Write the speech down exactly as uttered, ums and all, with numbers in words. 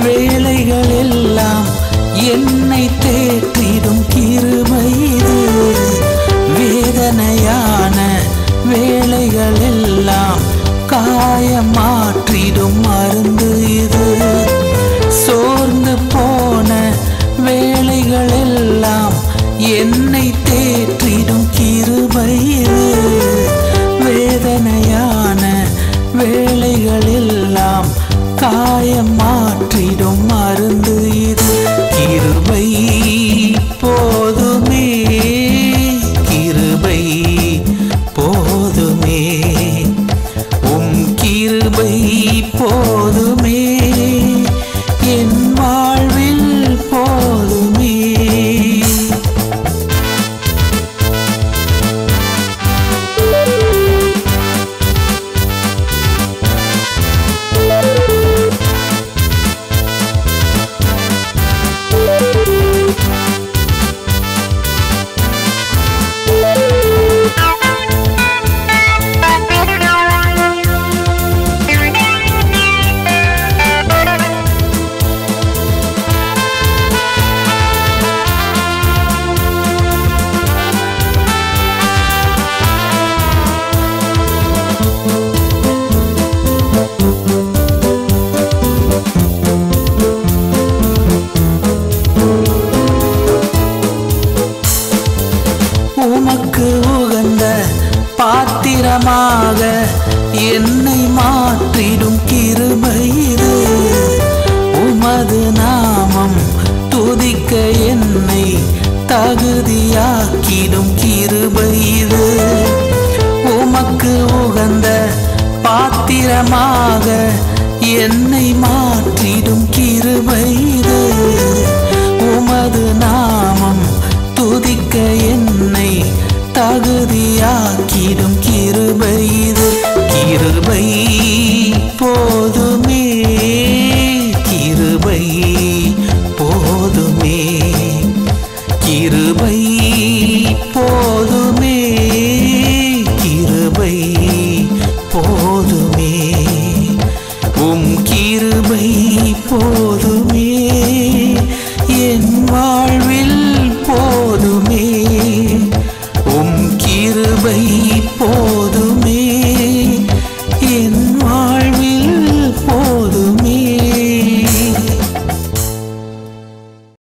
வேளைகள் எல்லாம் என்னை தேற்றிடும் கிருபை இது. வேதனையான வேளைகள் எல்லாம் காயமாற்றிடும் மருந்து இது. சோர்ந்து போன வேளைகள் எல்லாம் என்னை தேற்றிடும் கிருபை இது. வேதனையான வேளைகள் எல்லாம் காயமாற்றிடும் மருந்து இது. கிருபை போதுமே, கிருபை போதுமே, உம் கிருபை போதுமே, என் வாழ்வில் போதுமே. உமக்கு உகந்த பாத்திரமாக என்னை மாற்றிடும் கிருபை இது. உமது நாமம் துதிக்க என்னை தகுதியாக்கிடும் கிருபை இது. உமக்கு உகந்த பாத்திரமாக என்னை மாற்றிடும் கிருபை இது. உமது நாமம் துதிக்க என்னை தகுதியாக்கிடும் கிருபை இது. கிருபை போது